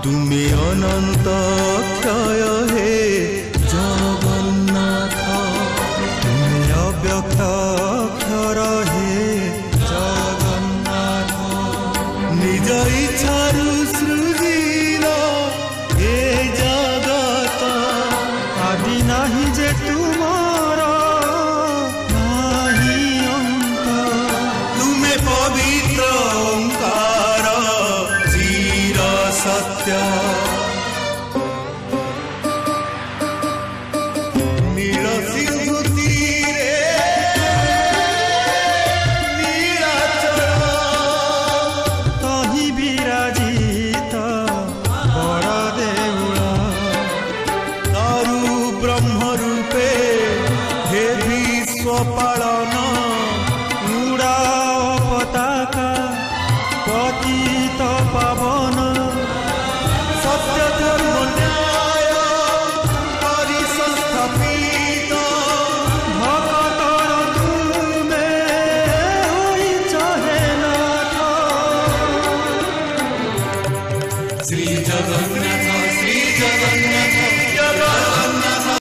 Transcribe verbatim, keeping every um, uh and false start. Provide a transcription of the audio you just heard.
तुमे अनंत क्षय हे जगन्नाथ तुमे अव्यक्त अक्षर हे जगन्नाथ निज इच्छारु सृजिल हे जगत आदि नाही जे तुमार नाही अंत तुमे पवित्र ओंकार चिर सत्य नील सिंधु तीरे नीलाचल तहि विराजित बड़ देउल दारु ब्रह्म रूपे हे विश्व पालन उड़ा पताका पतित पावन सत्य धर्म न्याय परिसंस्थापित भक्तर तुमे होइछ हे नाथ श्री जगन्नाथ श्री जगन्नाथ